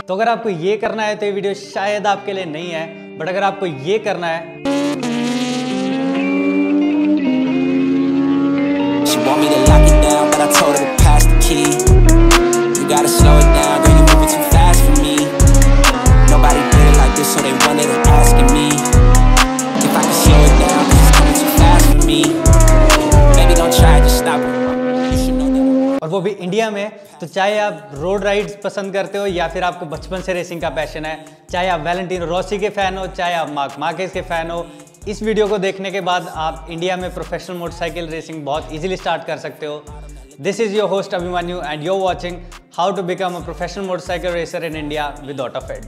तो अगर आपको ये करना है तो ये वीडियो शायद आपके लिए नहीं है, बट अगर आपको ये करना है और वो भी इंडिया में, तो चाहे आप रोड राइड्स पसंद करते हो या फिर आपको बचपन से रेसिंग का पैशन है, चाहे आप वैलेंटिनो रॉसी के फैन हो, चाहे आप मार्क मार्केज के फैन हो, इस वीडियो को देखने के बाद आप इंडिया में प्रोफेशनल मोटरसाइकिल रेसिंग बहुत इजीली स्टार्ट कर सकते हो। This is your host Abhimanyu and you are watching how to become a professional motorcycle racer in India with Autofed.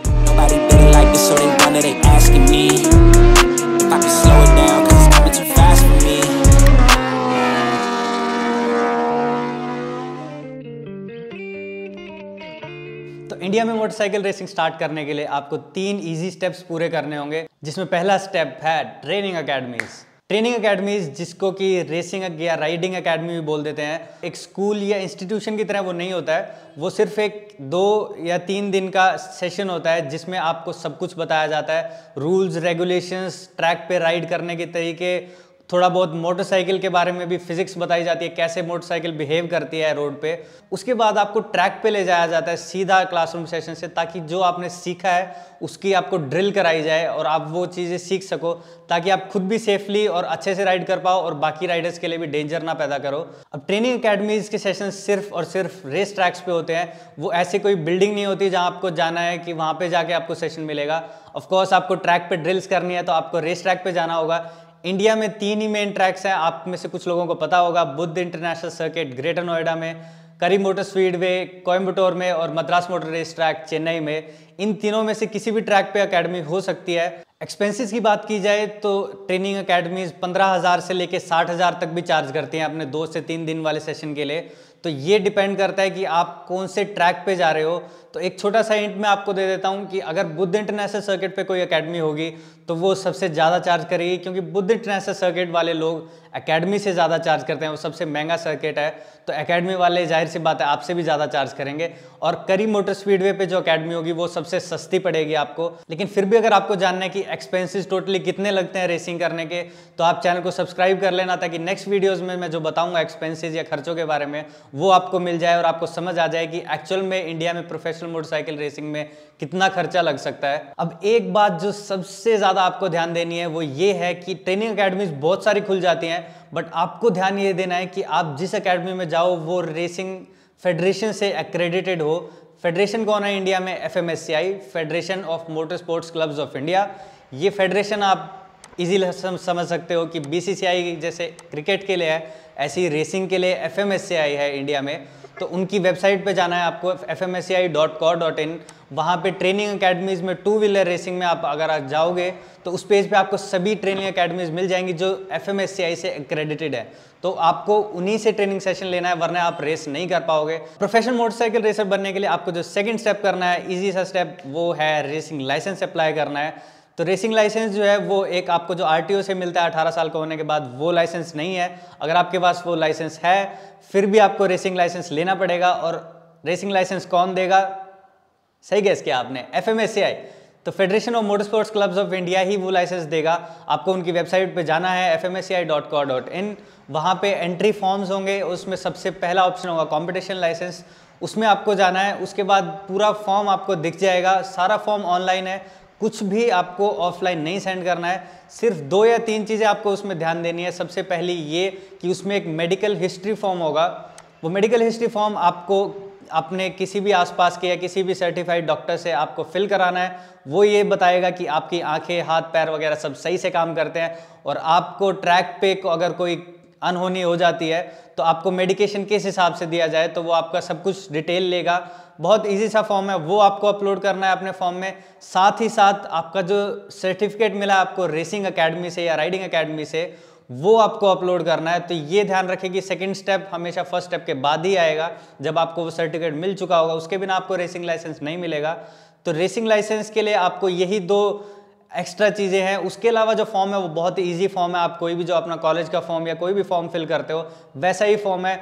तो इंडिया में मोटरसाइकिल रेसिंग स्टार्ट करने के लिए आपको 3 इजी स्टेप्स पूरे करने होंगे, जिसमें पहला स्टेप है ट्रेनिंग अकेडमीज। ट्रेनिंग अकेडमीज, जिसको कि रेसिंग या राइडिंग अकेडमी भी बोल देते हैं, एक स्कूल या इंस्टीट्यूशन की तरह वो नहीं होता है। वो सिर्फ एक 2 या 3 दिन का सेशन होता है जिसमें आपको सब कुछ बताया जाता है, रूल्स रेगुलेशंस, ट्रैक पे राइड करने के तरीके, थोड़ा बहुत मोटरसाइकिल के बारे में भी फिजिक्स बताई जाती है, कैसे मोटरसाइकिल बिहेव करती है रोड पे। उसके बाद आपको ट्रैक पे ले जाया जाता है सीधा क्लासरूम सेशन से, ताकि जो आपने सीखा है उसकी आपको ड्रिल कराई जाए और आप वो चीज़ें सीख सको, ताकि आप खुद भी सेफली और अच्छे से राइड कर पाओ और बाकी राइडर्स के लिए भी डेंजर ना पैदा करो। अब ट्रेनिंग अकेडमीज के सेशन सिर्फ और सिर्फ रेस ट्रैक्स पे होते हैं। वो ऐसे कोई बिल्डिंग नहीं होती जहाँ आपको जाना है कि वहाँ पे जाके आपको सेशन मिलेगा। ऑफकोर्स आपको ट्रैक पे ड्रिल्स करनी है तो आपको रेस ट्रैक पे जाना होगा। इंडिया में 3 ही मेन ट्रैक्स हैं, आप में से कुछ लोगों को पता होगा। Buddh international circuit Greater Noida में, करी मोटर स्पीडवे कोयम्बटूर में और Madras motor race track Chennai में। इन तीनों में से किसी भी ट्रैक पे अकेडमी हो सकती है। एक्सपेंसेस की बात की जाए तो ट्रेनिंग अकेडमीज 15,000 से लेके 60,000 तक भी चार्ज करती हैं अपने 2 से 3 दिन वाले सेशन के लिए। तो ये डिपेंड करता है कि आप कौन से ट्रैक पे जा रहे हो। तो एक छोटा सा हिंट मैं आपको दे देता हूँ कि अगर बुद्ध इंटरनेशनल सर्किट पे कोई एकेडमी होगी तो वो सबसे ज़्यादा चार्ज करेगी, क्योंकि बुद्ध इंटरनेशनल सर्किट वाले लोग एकेडमी से ज़्यादा चार्ज करते हैं। वो सबसे महंगा सर्किट है, तो एकेडमी वाले जाहिर सी बात है आपसे भी ज़्यादा चार्ज करेंगे। और करी मोटर स्पीडवे पे जो एकेडमी होगी वो सबसे सस्ती पड़ेगी आपको। लेकिन फिर भी अगर आपको जानना है कि एक्सपेंसेस टोटली कितने लगते हैं रेसिंग करने के, तो आप चैनल को सब्सक्राइब कर लेना, ताकि नेक्स्ट वीडियोज़ में मैं जो बताऊँगा एक्सपेंसेस या खर्चों के बारे में वो आपको मिल जाए और आपको समझ आ जाए कि एक्चुअल में इंडिया में प्रोफेशनल मोटरसाइकिल रेसिंग में कितना खर्चा लग सकता है। अब एक बात जो सबसे ज़्यादा आपको ध्यान देनी है वो ये है कि ट्रेनिंग अकेडमीज बहुत सारी खुल जाती हैं, बट आपको ध्यान ये देना है कि आप जिस अकेडमी में जाओ वो रेसिंग फेडरेशन से एक्रेडिटेड हो। फेडरेशन कौन है इंडिया में? FMSCI, federation of motor sports clubs of India. ये फेडरेशन आप इजीली समझ सकते हो कि BCCI जैसे क्रिकेट के लिए है, ऐसी रेसिंग के लिए FMSCI है इंडिया में। तो उनकी वेबसाइट पे जाना है आपको, fmsci.co.in। वहाँ पे ट्रेनिंग अकेडमीज़ में 2 व्हीलर रेसिंग में आप अगर आप जाओगे तो उस पेज पे आपको सभी ट्रेनिंग अकेडमीज़ मिल जाएंगी जो FMSCI से एक्रेडिटेड है। तो आपको उन्हीं से ट्रेनिंग सेशन लेना है, वरना आप रेस नहीं कर पाओगे। प्रोफेशनल मोटरसाइकिल रेसर बनने के लिए आपको जो सेकंड स्टेप करना है, इजी सा स्टेप, वो है रेसिंग लाइसेंस अप्लाई करना है। तो रेसिंग लाइसेंस जो है वो एक आपको जो RTO से मिलता है 18 साल का होने के बाद, वो लाइसेंस नहीं है। अगर आपके पास वो लाइसेंस है फिर भी आपको रेसिंग लाइसेंस लेना पड़ेगा। और रेसिंग लाइसेंस कौन देगा? सही गेस किया आपने, FMSCI। तो federation of motor sports clubs of India ही वो लाइसेंस देगा। आपको उनकी वेबसाइट पे जाना है, fmsci.co.in। वहाँ पे एंट्री फॉर्म्स होंगे, उसमें सबसे पहला ऑप्शन होगा कंपटीशन लाइसेंस, उसमें आपको जाना है। उसके बाद पूरा फॉर्म आपको दिख जाएगा, सारा फॉर्म ऑनलाइन है, कुछ भी आपको ऑफलाइन नहीं सेंड करना है। सिर्फ 2 या 3 चीज़ें आपको उसमें ध्यान देनी है। सबसे पहली ये कि उसमें एक मेडिकल हिस्ट्री फॉर्म होगा। वो मेडिकल हिस्ट्री फॉर्म आपको अपने किसी भी आसपास के या किसी भी सर्टिफाइड डॉक्टर से आपको फिल कराना है। वो ये बताएगा कि आपकी आंखें, हाथ, पैर वगैरह सब सही से काम करते हैं, और आपको ट्रैक पे अगर कोई अनहोनी हो जाती है तो आपको मेडिकेशन किस हिसाब से दिया जाए, तो वो आपका सब कुछ डिटेल लेगा। बहुत इजी सा फॉर्म है, वो आपको अपलोड करना है अपने फॉर्म में। साथ ही साथ आपका जो सर्टिफिकेट मिला आपको रेसिंग अकेडमी से या राइडिंग अकेडमी से, वो आपको अपलोड करना है। तो ये ध्यान रखें कि सेकंड स्टेप हमेशा फर्स्ट स्टेप के बाद ही आएगा, जब आपको वो सर्टिफिकेट मिल चुका होगा। उसके बिना आपको रेसिंग लाइसेंस नहीं मिलेगा। तो रेसिंग लाइसेंस के लिए आपको यही 2 एक्स्ट्रा चीज़ें हैं। उसके अलावा जो फॉर्म है वो बहुत ही ईजी फॉर्म है। आप कोई भी जो अपना कॉलेज का फॉर्म या कोई भी फॉर्म फिल करते हो वैसा ही फॉर्म है।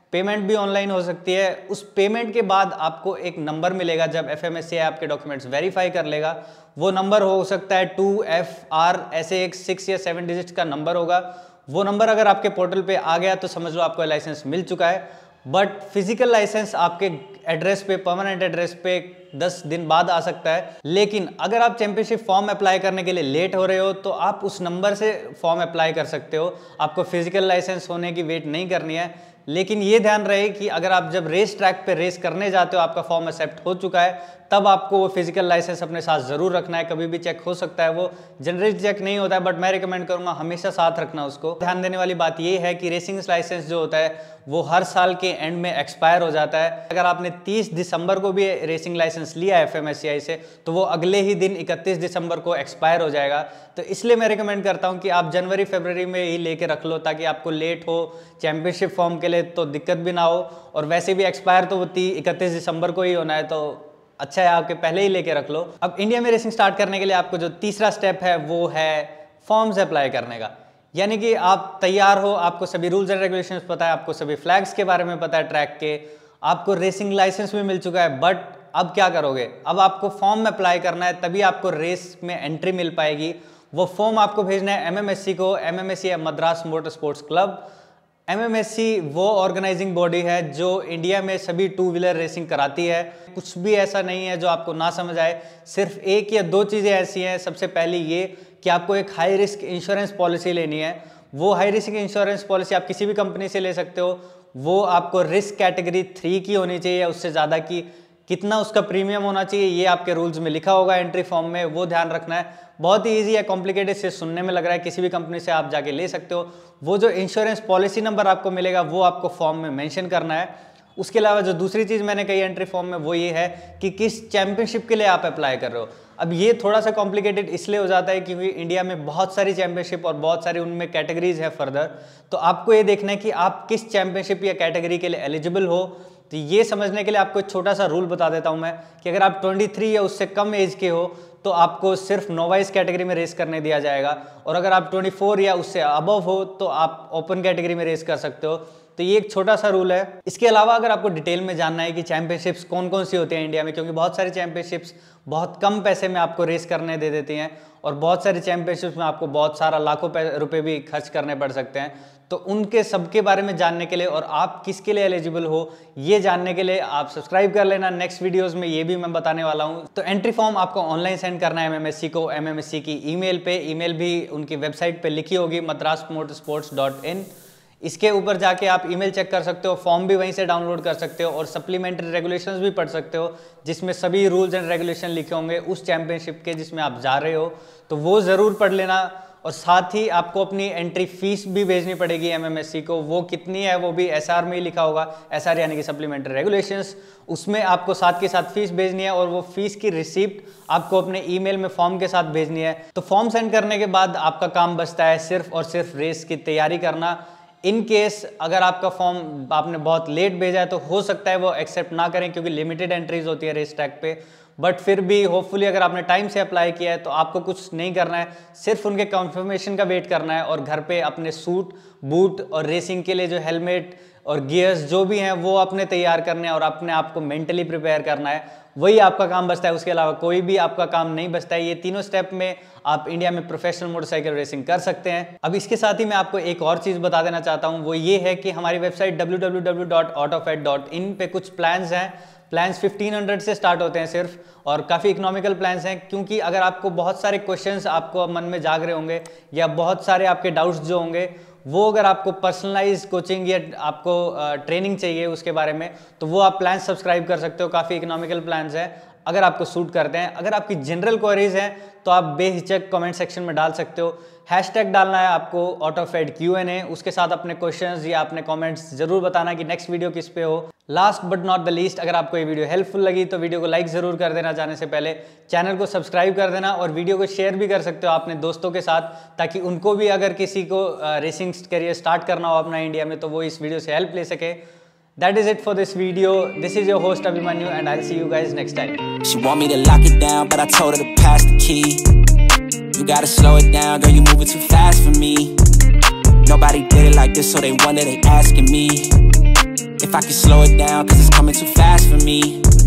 पेमेंट भी ऑनलाइन हो सकती है। उस पेमेंट के बाद आपको एक नंबर मिलेगा जब FMSCI आपके डॉक्यूमेंट्स वेरीफाई कर लेगा। वो नंबर हो सकता है 2FR, ऐसे एक 6 या 7 डिजिट्स का नंबर होगा। वो नंबर अगर आपके पोर्टल पे आ गया तो समझ लो आपको लाइसेंस मिल चुका है। बट फिजिकल लाइसेंस आपके एड्रेस पे, परमानेंट एड्रेस पे 10 दिन बाद आ सकता है। लेकिन अगर आप चैंपियनशिप फॉर्म अप्लाई करने के लिए लेट हो रहे हो तो आप उस नंबर से फॉर्म अप्लाई कर सकते हो। आपको फिजिकल लाइसेंस होने की वेट नहीं करनी है। लेकिन ये ध्यान रहे कि अगर आप जब रेस ट्रैक पे रेस करने जाते हो, आपका फॉर्म एक्सेप्ट हो चुका है, तब आपको वो फिजिकल लाइसेंस अपने साथ जरूर रखना है। कभी भी चेक हो सकता है, वो जनरली चेक नहीं होता है, बट मैं रिकमेंड करूंगा हमेशा साथ रखना उसको। ध्यान देने वाली बात ये है कि रेसिंग लाइसेंस जो होता है वो हर साल के एंड में एक्सपायर हो जाता है। अगर आपने 30 दिसंबर को भी रेसिंग लाइसेंस लिया है FMSCI से, तो वो अगले ही दिन 31 दिसंबर को एक्सपायर हो जाएगा। तो इसलिए मैं रिकमेंड करता हूं कि आप जनवरी फरवरी में ही लेके रख लो, ताकि आपको लेट हो चैंपियनशिप फॉर्म के लिए तो दिक्कत भी ना हो। और वैसे भी एक्सपायर तो वो 31 दिसंबर को ही होना है, तो अच्छा है आपके पहले ही लेके रख लो। अब इंडिया में रेसिंग स्टार्ट करने के लिए आपको जो तीसरा स्टेप है वो है फॉर्म्स अप्लाई करने का। यानी कि आप तैयार हो, आपको सभी रूल्स एंड रेगुलेशंस पता है, आपको सभी फ्लैग्स के बारे में पता है ट्रैक के, आपको रेसिंग लाइसेंस भी मिल चुका है। बट अब क्या करोगे? अब आपको फॉर्म अप्लाई करना है, तभी आपको रेस में एंट्री मिल पाएगी। वो फॉर्म आपको भेजना है MMSC को। MMSC है Madras motor sports club. MMSC वो ऑर्गेनाइजिंग बॉडी है जो इंडिया में सभी 2 व्हीलर रेसिंग कराती है। कुछ भी ऐसा नहीं है जो आपको ना समझ आए। सिर्फ 1 या 2 चीज़ें ऐसी हैं। सबसे पहली ये कि आपको एक हाई रिस्क इंश्योरेंस पॉलिसी लेनी है। वो हाई रिस्क इंश्योरेंस पॉलिसी आप किसी भी कंपनी से ले सकते हो। वो आपको रिस्क कैटेगरी 3 की होनी चाहिए, उससे ज़्यादा की। कितना उसका प्रीमियम होना चाहिए ये आपके रूल्स में लिखा होगा एंट्री फॉर्म में, वो ध्यान रखना है। बहुत ही ईजी है, कॉम्प्लिकेटेड से सुनने में लग रहा है, किसी भी कंपनी से आप जाके ले सकते हो। वो जो इंश्योरेंस पॉलिसी नंबर आपको मिलेगा वो आपको फॉर्म में मेंशन करना है। उसके अलावा जो दूसरी चीज़ मैंने कही एंट्री फॉर्म में वो ये है कि किस चैंपियनशिप के लिए आप अप्लाई कर रहे हो। अब ये थोड़ा सा कॉम्प्लिकेटेड इसलिए हो जाता है क्योंकि इंडिया में बहुत सारी चैंपियनशिप और बहुत सारी उनमें कैटेगरीज है फर्दर। तो आपको ये देखना है कि आप किस चैंपियनशिप या कैटेगरी के लिए एलिजिबल हो। तो ये समझने के लिए आपको एक छोटा सा रूल बता देता हूं मैं कि अगर आप 23 या उससे कम एज के हो तो आपको सिर्फ नोवाइस कैटेगरी में रेस करने दिया जाएगा, और अगर आप 24 या उससे अबव हो तो आप ओपन कैटेगरी में रेस कर सकते हो। तो ये एक छोटा सा रूल है। इसके अलावा अगर आपको डिटेल में जानना है कि चैंपियनशिप्स कौन कौन सी होती हैं इंडिया में, क्योंकि बहुत सारी चैंपियनशिप्स बहुत कम पैसे में आपको रेस करने दे देती हैं और बहुत सारी चैंपियनशिप्स में आपको बहुत सारा लाखों रुपए भी खर्च करने पड़ सकते हैं, तो उनके सबके बारे में जानने के लिए और आप किसके लिए एलिजिबल हो ये जानने के लिए आप सब्सक्राइब कर लेना। नेक्स्ट वीडियोस में ये भी मैं बताने वाला हूँ। तो एंट्री फॉर्म आपको ऑनलाइन सेंड करना है MMSC को, MMSC की ईमेल पे। ईमेल भी उनकी वेबसाइट पे लिखी होगी madrasmotorsports.in। इसके ऊपर जाके आप ईमेल चेक कर सकते हो, फॉर्म भी वहीं से डाउनलोड कर सकते हो और सप्लीमेंट्री रेगुलेशंस भी पढ़ सकते हो जिसमें सभी रूल्स एंड रेगुलेशन लिखे होंगे उस चैंपियनशिप के जिसमें आप जा रहे हो। तो वो ज़रूर पढ़ लेना। और साथ ही आपको अपनी एंट्री फीस भी भेजनी पड़ेगी MMSC को। वो कितनी है वो भी SR में ही लिखा होगा, SR यानी कि सप्लीमेंट्री रेगुलेशंस। उसमें आपको साथ के साथ फीस भेजनी है और वो फीस की रिसिप्ट आपको अपने ईमेल में फॉर्म के साथ भेजनी है। तो फॉर्म सेंड करने के बाद आपका काम बचता है सिर्फ और सिर्फ रेस की तैयारी करना। इन केस अगर आपका फॉर्म आपने बहुत लेट भेजा है तो हो सकता है वो एक्सेप्ट ना करें क्योंकि लिमिटेड एंट्रीज होती है रेस ट्रैक पे। बट फिर भी होपफुली अगर आपने टाइम से अप्लाई किया है तो आपको कुछ नहीं करना है, सिर्फ उनके कंफर्मेशन का वेट करना है और घर पे अपने सूट, बूट और रेसिंग के लिए जो हेलमेट और गियर्स जो भी हैं वो अपने तैयार करने हैं और अपने आप को मेंटली प्रिपेयर करना है। वही आपका काम बचता है, उसके अलावा कोई भी आपका काम नहीं बचता है। ये तीनों स्टेप में आप इंडिया में प्रोफेशनल मोटरसाइकिल रेसिंग कर सकते हैं। अब इसके साथ ही मैं आपको एक और चीज़ बता देना चाहता हूँ, वो ये है कि हमारी वेबसाइट www.autofed.in पे कुछ प्लान्स हैं। प्लान्स 1500 से स्टार्ट होते हैं सिर्फ, और काफ़ी इकोनॉमिकल प्लान्स हैं क्योंकि अगर आपको बहुत सारे क्वेश्चंस आपको मन में जाग रहे होंगे या बहुत सारे आपके डाउट्स जो होंगे वो अगर आपको पर्सनलाइज कोचिंग या आपको ट्रेनिंग चाहिए उसके बारे में, तो वो आप प्लान सब्सक्राइब कर सकते हो। काफ़ी इकोनॉमिकल प्लान्स हैं अगर आपको सूट करते हैं। अगर आपकी जनरल क्वेरीज हैं तो आप बेहिचक कमेंट सेक्शन में डाल सकते हो। हैशटैग डालना है आपको AutoFed Q&A, उसके साथ अपने क्वेश्चंस या अपने कमेंट्स जरूर बताना कि नेक्स्ट वीडियो किस पे हो। Last but not the least, अगर आपको ये वीडियो हेल्पफुल लगी तो वीडियो को लाइक जरूर कर देना जाने से पहले, चैनल को सब्सक्राइब कर देना और वीडियो को शेयर भी कर सकते हो अपने दोस्तों के साथ, ताकि उनको भी अगर किसी को रेसिंग करियर स्टार्ट करना हो अपना इंडिया में तो वो इस वीडियो से हेल्प ले सके। That is it for this video. This is your host Abhimanyu and I'll see you guys next time. She want me to lock it down, but I told her to pass the key. You gotta slow it down, girl, you moving too fast for me. Nobody did it like this, so they wonder, they asking me if I could slow it down, cause it's coming too fast for me.